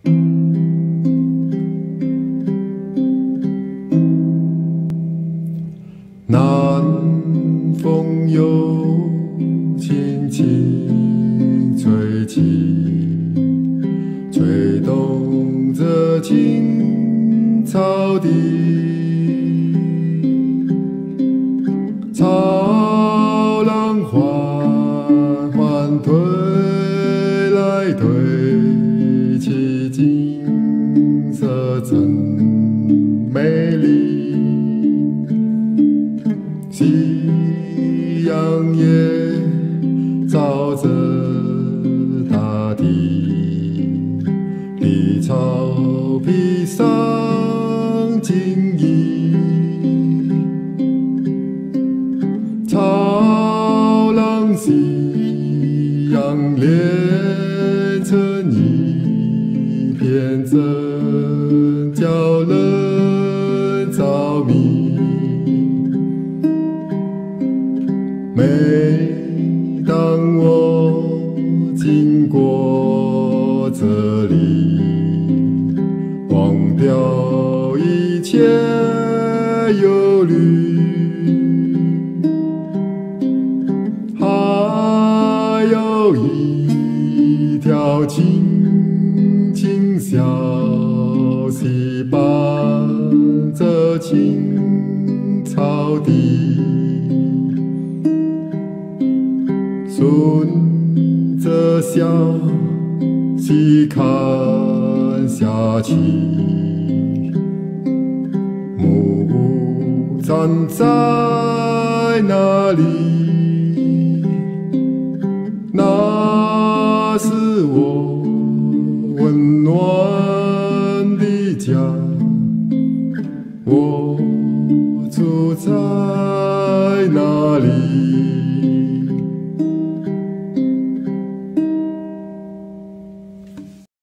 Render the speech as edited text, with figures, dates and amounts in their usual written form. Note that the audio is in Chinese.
南风又轻轻吹起，吹动着青草地。潮浪缓缓推来推去，景色真美丽。夕阳也照着大地，绿草披上金衣。潮浪夕阳连成一片，真叫人着迷。每当我经过这里，忘掉一切忧虑，还有一条青青小溪伴着青草地。顺着小溪看下去，木屋站在那里，那是我温暖的家，我住在那里。